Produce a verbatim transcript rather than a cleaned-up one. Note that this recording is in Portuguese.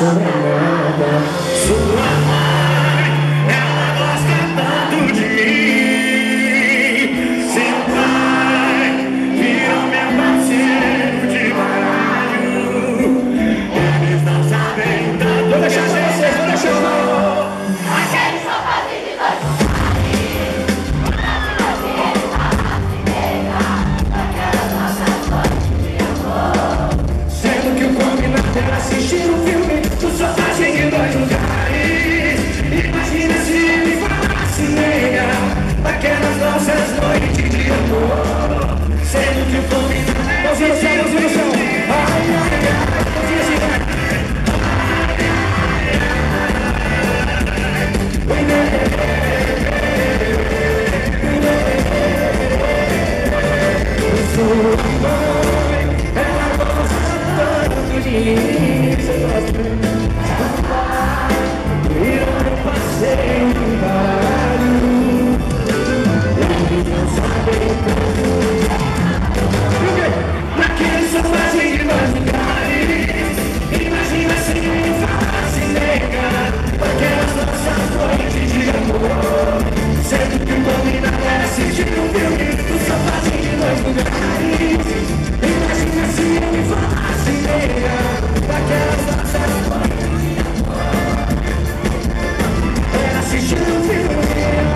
sobre nada. Sua mãe, ela gosta tanto de mim. Seu pai virou meu parceiro de baralho. Eles não sabem tanto. Vou deixar vocês, vou deixar vocês. Aquele sofá de dois. Era assistir um filme no sofá de dois lugares. Imagina se ele falasse nega aquelas nossas noites de amor. Sendo que o combinado é assistir um filme. Ai, ai, ai, ela gosta tanto de mim. Eu não passei de baralho. Eles não sabem como. Naquele sofá de dois lugares. Imagina se me falasse nega aquelas nossas noites de amor. Sendo que o combinado era assistir um filme no sofá de dois lugares. Imagina se me falasse nega aquelas nossas noites de amor. Era assistir um filme.